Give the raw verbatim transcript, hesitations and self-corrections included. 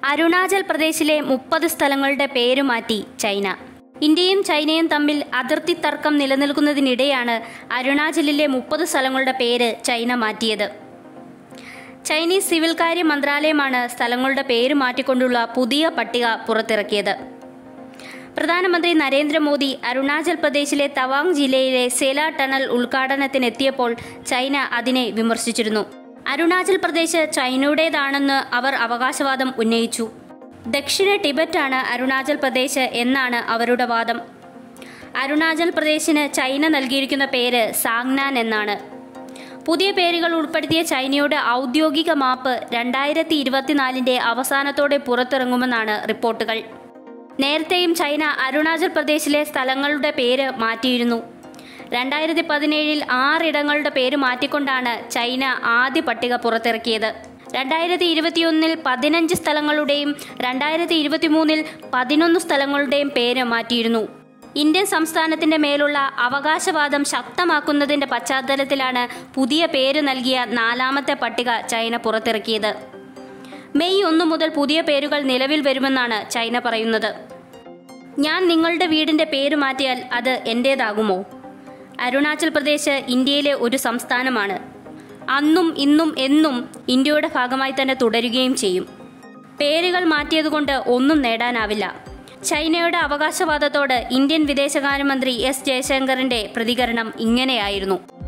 അരുണാചൽ പ്രദേശിലെ മുപ്പത് സ്ഥലങ്ങളുടെ പേര് മാറ്റി ചൈന. ഇന്ത്യയും ചൈനയും തമ്മിൽ അതിർത്തി തർക്കം നിലനിൽക്കുന്നതിനിടെയാണ് അരുണാചലിലെ മുപ്പത് സ്ഥലങ്ങളുടെ പേര് ചൈന മാറ്റിയത്. ചൈനീസ് സിവിൽ കാര്യ മന്ത്രാലയമാണ് സ്ഥലങ്ങളുടെ പേര് മാറ്റിക്കൊണ്ടുള്ള പുതിയ പട്ടിക പുറത്തിറക്കിയത്. പ്രധാനമന്ത്രി നരേന്ദ്രമോദി അരുണാചൽ പ്രദേശിലെ തവാങ് ജില്ലയിലെ സേല ടണൽ ഉദ്ഘാടനത്തിനെത്തിയപ്പോൾ ചൈന അതിനെ വിമർശിച്ചിരുന്നു. അരുണാചൽ പ്രദേശ് ചൈനയുടേതാണെന്ന് അവർ അവകാശവാദം ഉന്നയിച്ചു. ദക്ഷിണ ടിബറ്റാണ് അരുണാചൽ പ്രദേശ് എന്നാണ് അവരുടെ വാദം. അരുണാചൽ പ്രദേശിന് ചൈന നൽകിയിരിക്കുന്ന പേര് സാങ്നാൻ എന്നാണ്. പുതിയ പേരുകൾ ഉൾപ്പെടുത്തിയ ചൈനയുടെ ഔദ്യോഗിക മാപ്പ് രണ്ടായിരത്തി ഇരുപത്തിനാലിന്റെ അവസാനത്തോടെ പുറത്തിറങ്ങുമെന്നാണ് റിപ്പോർട്ടുകൾ. നേരത്തെയും ചൈന അരുണാചൽ പ്രദേശിലെ സ്ഥലങ്ങളുടെ പേര് മാറ്റിയിരുന്നു. രണ്ടായിരത്തി പതിനേഴിൽ ആറിടങ്ങളുടെ പേര് മാറ്റിക്കൊണ്ടാണ് ചൈന ആദ്യ പട്ടിക പുറത്തിറക്കിയത്. രണ്ടായിരത്തി ഇരുപത്തിയൊന്നിൽ പതിനഞ്ച് സ്ഥലങ്ങളുടെയും രണ്ടായിരത്തി ഇരുപത്തിമൂന്നിൽ പതിനൊന്ന് സ്ഥലങ്ങളുടെയും പേര് മാറ്റിയിരുന്നു. ഇന്ത്യൻ സംസ്ഥാനത്തിന്റെ മേലുള്ള അവകാശവാദം ശക്തമാക്കുന്നതിന്റെ പശ്ചാത്തലത്തിലാണ് പുതിയ പേര് നൽകിയ നാലാമത്തെ പട്ടിക ചൈന പുറത്തിറക്കിയത്. മെയ് ഒന്ന് മുതൽ പുതിയ പേരുകൾ നിലവിൽ വരുമെന്നാണ് ചൈന പറയുന്നത്. ഞാൻ നിങ്ങളുടെ വീടിന്റെ പേര് മാറ്റിയാൽ അത് എന്റേതാകുമോ? അരുണാചൽ പ്രദേശ് ഇന്ത്യയിലെ ഒരു സംസ്ഥാനമാണ്. അന്നും ഇന്നും എന്നും ഇന്ത്യയുടെ ഭാഗമായി തന്നെ തുടരുകയും ചെയ്യും. പേരുകൾ മാറ്റിയതുകൊണ്ട് ഒന്നും നേടാനാവില്ല. ചൈനയുടെ അവകാശവാദത്തോട് ഇന്ത്യൻ വിദേശകാര്യമന്ത്രി എസ് ജയശങ്കറിന്റെ പ്രതികരണം ഇങ്ങനെയായിരുന്നു.